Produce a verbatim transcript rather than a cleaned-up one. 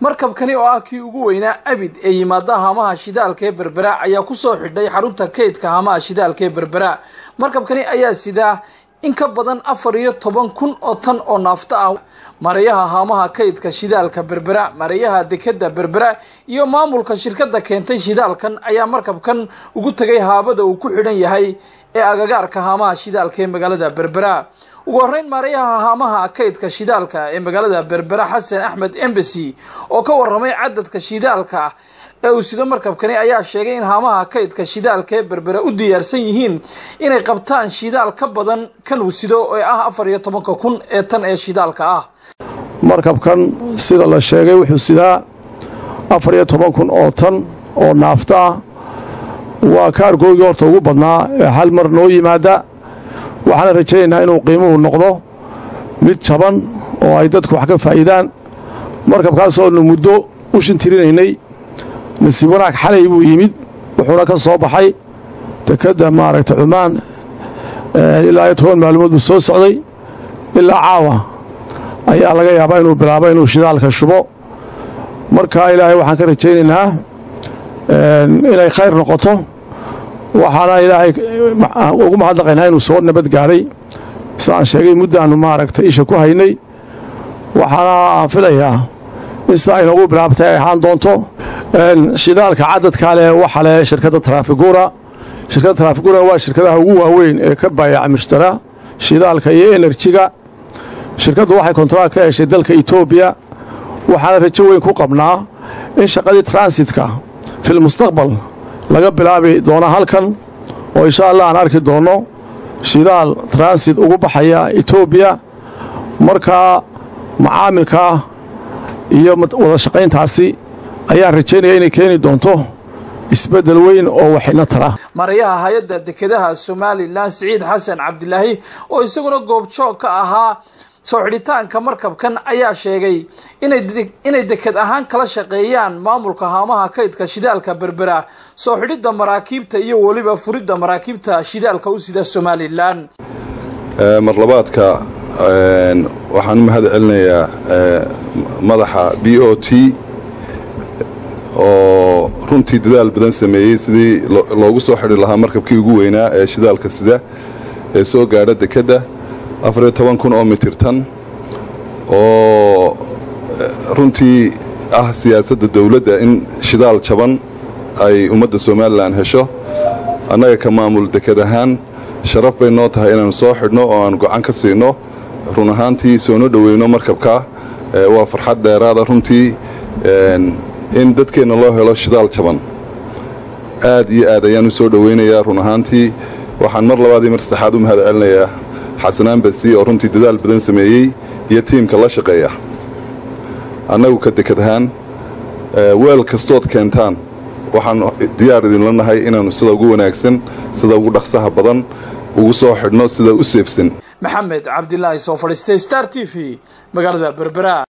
markabkani oo ah kii ugu weynaa abid ee yimaada haamaha shidaalka ee Berbera ayaa ku soo xidhay xarunta kaydka haamaha shidaalka ee Berbera. markabkani ayaa sidaa in ka badan afar iyo toban kun oo tan oo naafta ah. Mareeyaha haamaha kaydka shidaalka Berbera, mareeyaha dekada Berbera iyo maamulka shirkadda keentay shidaalkan ayaa markabkan ugu tagay haabada uu ku xidhan yahay ee agagaarka haamaha shidaalka ee magaalada Berbera. ugu horeyn mareeyaha haamaha kaydka shidaalka ee magaalada Berbera Xasan Axmed Embassy oo ka warramay cadadka shidaalka ee uu sida markabkani ayaa sheegay in haamaha kaydka shidaalka ee Berbera u diyaarsan yihiin inay qabtaan shidaal ka badan kan uu sido oo ah afar iyo toban kun ee tan ee shidaalka ah. markabkan sida la sheegay wuxuu sidaa afar iyo toban kun oo tan oo naafta ah. waa kaargoogii horta ugu badnaa ee hal mar noo yimaada. waxaan rajaynaynaa inuu qiimuhu noqdo mid jaban oo ay dadku wax ka faa'iidaan. markabkaasoo nu muddo u shintirinaynay nasiib wanaag xalay buu yimid, wuxuuna ka soo baxay dekadda maaragta Cumaan ilaa iyo toban maalmood buu soo socday. ilaa caawa ayaa laga yaabaa inuu bilaabo inuu shidaalka shubo. marka ilaahay waxaan ka rajaynaynaa inay khayr noqoto. waxaana ilaahay ugu mahadnaqaynaa inuu soo nabad gaaray. sidaan sheegay muddaannu maaragtay isha ku haynay. waxaana aan filayaa in sidaa inoogu bilaabtay ay ahaan doonto. shidaalka cadadkaa leh waxaa leh shirkadda Trafigura. shirkadda Trafigura waa shirkadaha ugu waaweyn ee ka baayaca mushtara shidaalka iyo enerjiga. shirkaddu waxay kontraak ka heshay dalka Itoobiya. waxaana rajo weyn ku qabnaa in shaqadii transitka fil mustaqbal laga bilaabi doono halkan oo insha Allah aan arki doono shidaal transit ugu baxaya Itoobiya. marka macaamilka iyo wada shaqayntaasi ayaan rajaynaya inay keeni doonto isbedel weyn oo waxina tara. mareeyaha hay'adda dekadaha Somaliland Saciid Xasan Cabdilaahi oo isaguna goobjoog ka ahaa soo xidhitaanka markabkan ayaa sheegay inay inay dekad ahaan kala shaqeeyaan maamulka haamaha kaydka shidaalka Berbera soo xidhida maraakiibta iyo waliba furidda maraakiibta shidaalka u sida Somaliland. mar labaadka waxaan u mahad celinayaa madaxa B O T oo runtii dadaal badan sameeyay sidii loogu soo xidhi lahaa markabkii ugu weynaa ee shidaalka sida ee soo gaadha dekada afar iyo toban kun oo mitir tan oo runtii ah siyaasadda dawladda in shidaal jaban ay ummadda Somaliland hesho. annaga ka maamul dekad ahaan sharaf bay noo tahay inaan soo xidhno oo aan go'aan ka siino. run ahaantii soo noo dhaweyno markabka waa farxad dheeraada runtii in dadkeena loo helo shidaal jaban. aad iyo aad ayaan u soo dhaweynayaa. run ahaantii waxaan mar labaad iyo mar saddexaad u mahad celinayaa Xasan Embassy oo runtii dadaal badan sameeyay iyo tiimka la shaqeeya. annagu ka dekad ahaan weel kastood keentaan waxaan diyaar idin lanahay inaanu sida ugu wanaagsan sida ugu dhaqsaha badan ugu soo xidhno sida u seefsan. Maxamed Cabdilaahi soo fadhiistay Star T V magaalada Berbera.